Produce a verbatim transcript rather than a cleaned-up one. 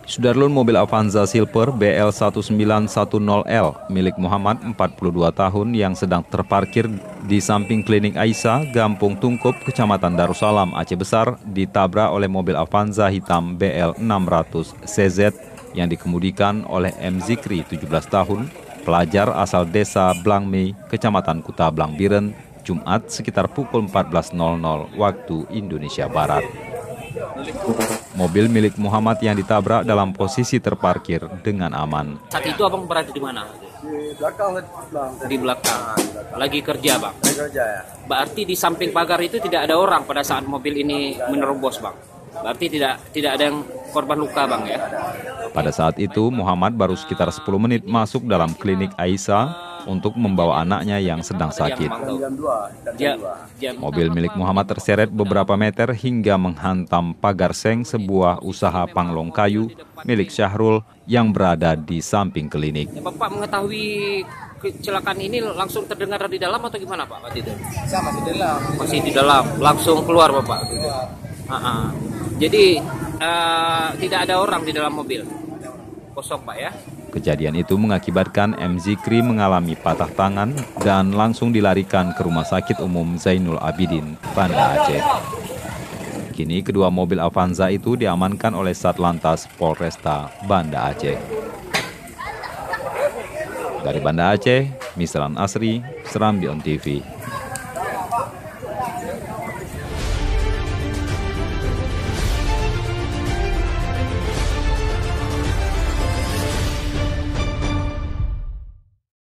Sudarlun mobil Avanza Silver B L satu sembilan satu nol L milik Muhammad empat puluh dua tahun yang sedang terparkir di samping klinik Aisyah, Gampung Tungkup, Kecamatan Darussalam, Aceh Besar, ditabrak oleh mobil Avanza hitam B L enam ratus C Z yang dikemudikan oleh M. Zikri, tujuh belas tahun, pelajar asal desa Blangmei, Kecamatan Kuta Blangbiren, Jumat sekitar pukul empat belas nol nol waktu Indonesia Barat. Mobil milik Muhammad yang ditabrak dalam posisi terparkir dengan aman. Saat itu abang berada di mana? Di belakang. Di belakang. Lagi kerja bang? Lagi kerja ya. Berarti di samping pagar itu tidak ada orang pada saat mobil ini menerobos bang? Berarti tidak tidak ada yang korban luka bang ya? Pada saat itu Muhammad baru sekitar sepuluh menit masuk dalam klinik Aisyah untuk membawa anaknya yang sedang sakit. Mobil milik Muhammad terseret beberapa meter hingga menghantam pagar seng sebuah usaha panglong kayu milik Syahrul yang berada di samping klinik. Bapak mengetahui kecelakaan ini langsung terdengar di dalam atau gimana Pak waktu itu? Saya masih di dalam. Masih di dalam, langsung keluar Bapak? Uh -uh. Jadi uh, tidak ada orang di dalam mobil? Kosong Pak ya? Kejadian itu mengakibatkan M. Zikri mengalami patah tangan dan langsung dilarikan ke Rumah Sakit Umum Zainul Abidin, Banda Aceh. Kini kedua mobil Avanza itu diamankan oleh Satlantas Polresta Banda Aceh. Dari Banda Aceh, Misran Asri, Serambi On T V.